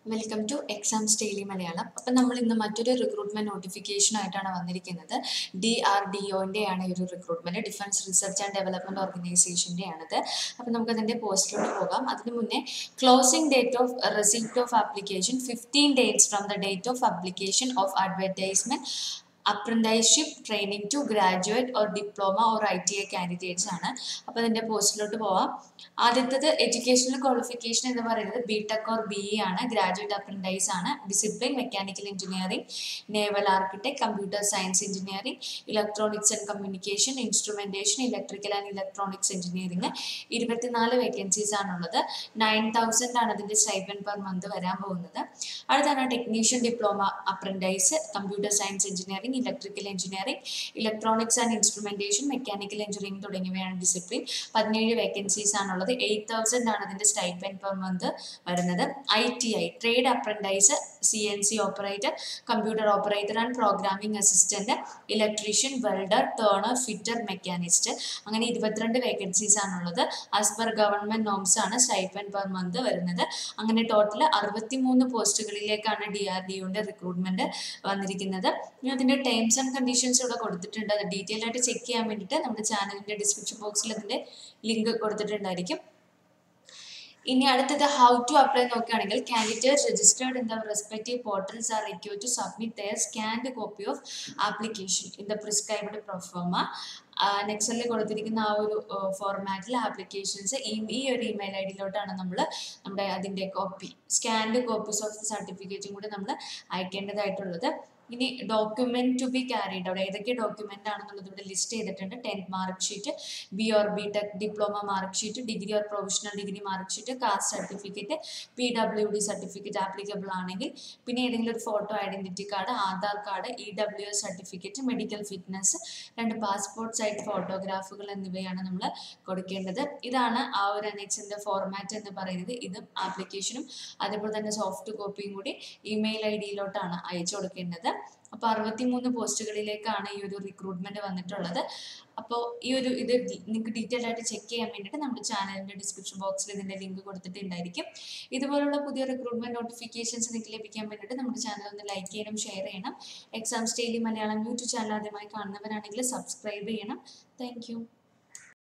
Welcome to exams daily Malayalam. അപ്പം നമ്മൾ ഇന്ന് മറ്റൊരു റിക്രൂട്ട്മെന്റ് നോട്ടിഫിക്കേഷൻ ആയിട്ടാണ് വന്നിരിക്കുന്നത്. DRDOന്റെ ആണ് ഈ ഒരു recruitment, defence research and development ഓർഗനൈസേഷന്റെ ആണിത്. അപ്പം നമുക്ക് അതിന്റെ പോസ്റ്റിലോട്ട് പോകാം. അതിന് മുന്നേ closing date of receipt of application 15 days from the date of application of advertisement apprenticeship training to graduate or diploma or ITI candidates ആണ്. അപ്പോൾ അതിൻ്റെ പോസ്റ്റിലോട്ട് പോവാം. ആദ്യത്തേത് എഡ്യൂക്കേഷണൽ ക്വാളിഫിക്കേഷൻ എന്ന് പറയുന്നത് BTech or BE ആണ്. ഗ്രാജുവേറ്റ് അപ്രന്റൈസ് ആണ്. Discipline mechanical engineering, naval architect, computer science engineering, electronics and communication, instrumentation, electrical and electronics engineering. 24 vacancies ആണുള്ളത്. 9,000 ആണ് അതിൻ്റെ സ്റ്റൈപ്പൻഡ് പെർ മന്ത് വരാൻ പോകുന്നത്. അടുത്താണ് technician diploma apprentice, computer science engineering, electrical engineering, electronics and instrumentation, mechanical engineering തുടങ്ങിയവയാണ് discipline. 17 vacancies ആണുള്ളത്. 8,000 ആണ് അതിന്റെ സ്റ്റൈപ്പൻഡ് പെർ മന്ത് വരുന്നത്. ITI trade apprentice, CNC operator, computer operator and programming assistant, electrician, welder, turner, fitter, machinist. അങ്ങനെ 22 vacancies ആണുള്ളത്. As per government norms ആണ് stipend per month വരുന്നത്. അങ്ങനെ ടോട്ടൽ 63 പോസ്റ്റുകളിലേക്കാണ് DRDOന്റെ റിക്രൂട്ട്മെന്റ് വന്നിരിക്കുന്നത്. അതിന്റെ ടേംസ് ആൻഡ് കണ്ടീഷൻസ് ഇവിടെ കൊടുത്തിട്ടുണ്ട്. അത് ഡീറ്റെയിൽ ആയിട്ട് ചെക്ക് ചെയ്യാൻ വേണ്ടിയിട്ട് നമ്മുടെ ചാനലിന്റെ ഡിസ്ക്രിപ്ഷൻ ബോക്സിൽ അതിന്റെ ലിങ്ക് കൊടുത്തിട്ടുണ്ടായിരിക്കും. ഇനി അടുത്തത് ഹൗ ടു അപ്ലൈ നോക്കുകയാണെങ്കിൽ, candidates registered in the respective portals are required to submit their scanned copy of application in the prescribed proforma. നെക്സ്റ്റിൽ കൊടുത്തിരിക്കുന്ന ആ ഒരു ഫോർമാറ്റിൽ ആപ്ലിക്കേഷൻസ് ഈ ഒരു ഇമെയിൽ IDയിലോട്ടാണ് നമ്മൾ നമ്മുടെ അതിൻ്റെ copy, scanned copies of the സർട്ടിഫിക്കറ്റും കൂടി നമ്മൾ അയക്കേണ്ടതായിട്ടുള്ളത്. ഇനി document to be carried out, ഏതൊക്കെ ഡോക്യുമെന്റ് ആണെന്നുള്ളത് ഇവിടെ ലിസ്റ്റ് ചെയ്തിട്ടുണ്ട്. 10th mark sheet, BE or BTech diploma mark sheet, degree or professional degree mark sheet, caste certificate, PWD certificate applicable ആണെങ്കിൽ, പിന്നെ ഏതെങ്കിലും ഒരു photo identity card, Aadhaar card, EWS certificate, medical fitness, 2 passport size ഫോട്ടോഗ്രാഫുകൾ എന്നിവയാണ് നമ്മൾ കൊടുക്കേണ്ടത്. ഇതാണ് ആ ഒരു അനക്സിന്റെ ഫോർമാറ്റ് എന്ന് പറയുന്നത്. ഇതും ആപ്ലിക്കേഷനും അതേപോലെ തന്നെ സോഫ്റ്റ് കോപ്പിയും കൂടി ഇമെയിൽ IDയിലോട്ടാണ് അയച്ചു കൊടുക്കേണ്ടത്. അപ്പോൾ 63 പോസ്റ്റുകളിലേക്കാണ് ഈ ഒരു റിക്രൂട്ട്മെന്റ് വന്നിട്ടുള്ളത്. അപ്പോൾ ഇത് നിങ്ങൾക്ക് ഡീറ്റെയിൽ ആയിട്ട് ചെക്ക് ചെയ്യാൻ വേണ്ടിയിട്ട് നമ്മുടെ ചാനലിന്റെ ഡിസ്ക്രിപ്ഷൻ ബോക്സിൽ ഇതിന്റെ ലിങ്ക് കൊടുത്തിട്ടുണ്ടായിരിക്കും. ഇതുപോലുള്ള പുതിയ റിക്രൂട്ട്മെന്റ് നോട്ടിഫിക്കേഷൻസ് നിങ്ങൾക്ക് ലഭിക്കാൻ വേണ്ടിയിട്ട് നമ്മുടെ ചാനൽ ഒന്ന് ലൈക്ക് ചെയ്യണം, ഷെയർ ചെയ്യണം. Exams daily Malayalam YouTube channel ആദ്യമായി കാണുന്നവരാണെങ്കിൽ സബ്സ്ക്രൈബ് ചെയ്യണം. താങ്ക്